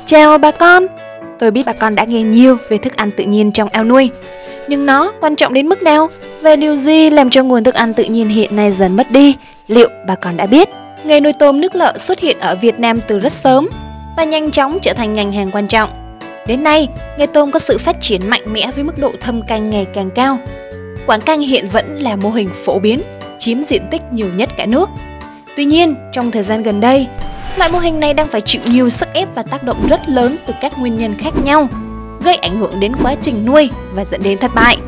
Chào bà con! Tôi biết bà con đã nghe nhiều về thức ăn tự nhiên trong ao nuôi. Nhưng nó quan trọng đến mức nào? Về điều gì làm cho nguồn thức ăn tự nhiên hiện nay dần mất đi? Liệu bà con đã biết? Nghề nuôi tôm nước lợ xuất hiện ở Việt Nam từ rất sớm và nhanh chóng trở thành ngành hàng quan trọng. Đến nay, nghề tôm có sự phát triển mạnh mẽ với mức độ thâm canh ngày càng cao. Quảng canh hiện vẫn là mô hình phổ biến, chiếm diện tích nhiều nhất cả nước. Tuy nhiên, trong thời gian gần đây, loại mô hình này đang phải chịu nhiều sức ép và tác động rất lớn từ các nguyên nhân khác nhau, gây ảnh hưởng đến quá trình nuôi và dẫn đến thất bại.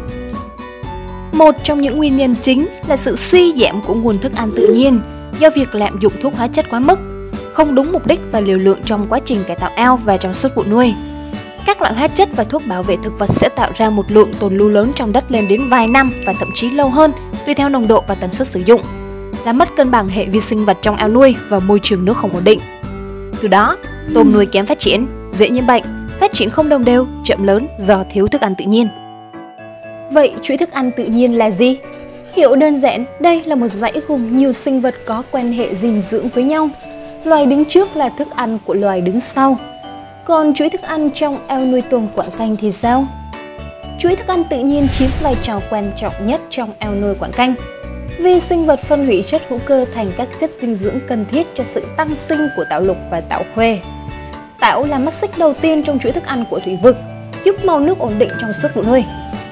Một trong những nguyên nhân chính là sự suy giảm của nguồn thức ăn tự nhiên do việc lạm dụng thuốc hóa chất quá mức, không đúng mục đích và liều lượng trong quá trình cải tạo ao và trong suốt vụ nuôi. Các loại hóa chất và thuốc bảo vệ thực vật sẽ tạo ra một lượng tồn lưu lớn trong đất lên đến vài năm và thậm chí lâu hơn tùy theo nồng độ và tần suất sử dụng, làm mất cân bằng hệ vi sinh vật trong ao nuôi và môi trường nước không ổn định. Từ đó, tôm nuôi kém phát triển, dễ nhiễm bệnh, phát triển không đồng đều, chậm lớn do thiếu thức ăn tự nhiên. Vậy chuỗi thức ăn tự nhiên là gì? Hiểu đơn giản, đây là một dãy gồm nhiều sinh vật có quan hệ dinh dưỡng với nhau. Loài đứng trước là thức ăn của loài đứng sau. Còn chuỗi thức ăn trong ao nuôi tôm Quảng Canh thì sao? Chuỗi thức ăn tự nhiên chiếm vai trò quan trọng nhất trong ao nuôi Quảng Canh. Vi sinh vật phân hủy chất hữu cơ thành các chất dinh dưỡng cần thiết cho sự tăng sinh của tảo lục và tảo khuê. Tảo là mắt xích đầu tiên trong chuỗi thức ăn của thủy vực, giúp màu nước ổn định trong suốt vụ nuôi.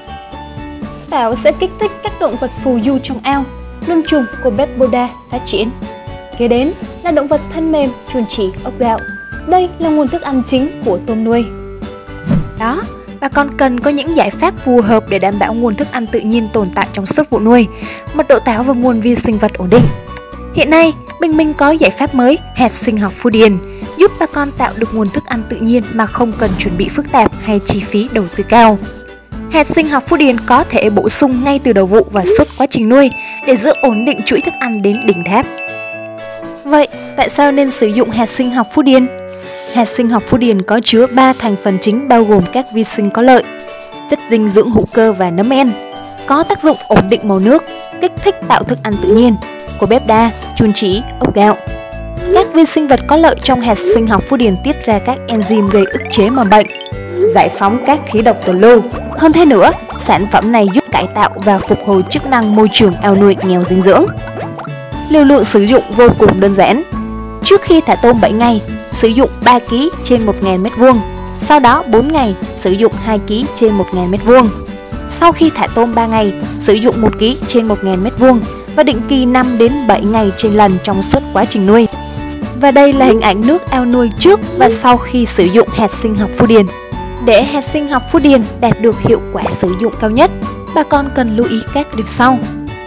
Tảo sẽ kích thích các động vật phù du trong ao, luân trùng của Bethesda phát triển. Kế đến là động vật thân mềm, chuồn chỉ, ốc gạo. Đây là nguồn thức ăn chính của tôm nuôi. Đó, bà con cần có những giải pháp phù hợp để đảm bảo nguồn thức ăn tự nhiên tồn tại trong suốt vụ nuôi, mật độ tảo và nguồn vi sinh vật ổn định. Hiện nay, Bình Minh có giải pháp mới, hạt sinh học phú điền, giúp bà con tạo được nguồn thức ăn tự nhiên mà không cần chuẩn bị phức tạp hay chi phí đầu tư cao. Hạt sinh học phú điền có thể bổ sung ngay từ đầu vụ và suốt quá trình nuôi để giữ ổn định chuỗi thức ăn đến đỉnh tháp. Vậy, tại sao nên sử dụng hạt sinh học phú điền? Hạt sinh học phú điền có chứa 3 thành phần chính bao gồm các vi sinh có lợi, chất dinh dưỡng hữu cơ và nấm en, có tác dụng ổn định màu nước, kích thích tạo thức ăn tự nhiên của Bethesda, chuồn chỉ, ốc gạo. Các vi sinh vật có lợi trong hạt sinh học phú điền tiết ra các enzyme gây ức chế mầm bệnh, giải phóng các khí độc tồn lưu. Hơn thế nữa, sản phẩm này giúp cải tạo và phục hồi chức năng môi trường ao nuôi nghèo dinh dưỡng. Liều lượng sử dụng vô cùng đơn giản. Trước khi thả tôm 7 ngày, sử dụng 3 kg trên 1.000 m². Sau đó 4 ngày, sử dụng 2 kg trên 1.000 m². Sau khi thả tôm 3 ngày, sử dụng 1 kg trên 1.000 m² và định kỳ 5 đến 7 ngày trên lần trong suốt quá trình nuôi. Và đây là hình ảnh nước ao nuôi trước và sau khi sử dụng hạt sinh học phú điền. Để hạt sinh học phú điền đạt được hiệu quả sử dụng cao nhất, bà con cần lưu ý các điều sau.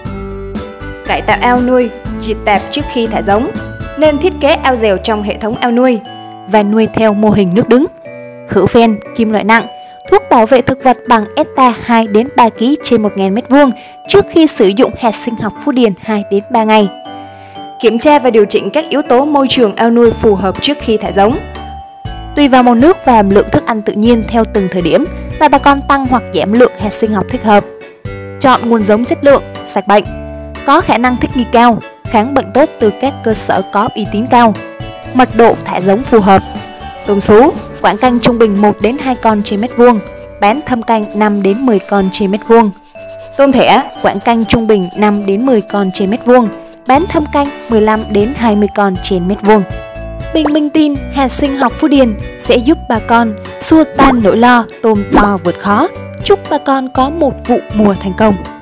Cải tạo ao nuôi, diệt tạp trước khi thả giống, nên thiết kế ao dèo trong hệ thống ao nuôi và nuôi theo mô hình nước đứng. Khử phen, kim loại nặng, thuốc bảo vệ thực vật bằng ETA 2 đến 3 kg trên 1.000 m² trước khi sử dụng hạt sinh học phú điền 2 đến 3 ngày. Kiểm tra và điều chỉnh các yếu tố môi trường ao nuôi phù hợp trước khi thả giống. Tùy vào màu nước và hàm lượng thức ăn tự nhiên theo từng thời điểm mà bà con tăng hoặc giảm lượng hạt sinh học thích hợp. Chọn nguồn giống chất lượng, sạch bệnh, có khả năng thích nghi cao, kháng bệnh tốt từ các cơ sở có uy tín cao. Mật độ thả giống phù hợp. Tôm sú, Quảng Canh trung bình 1 đến 2 con trên m², bán thâm canh 5 đến 10 con trên m². Tôm thẻ, Quảng Canh trung bình 5 đến 10 con trên m², bán thâm canh 15 đến 20 con trên m². Bình Minh tin hạt sinh học phú điền sẽ giúp bà con xua tan nỗi lo tôm to vượt khó. Chúc bà con có một vụ mùa thành công.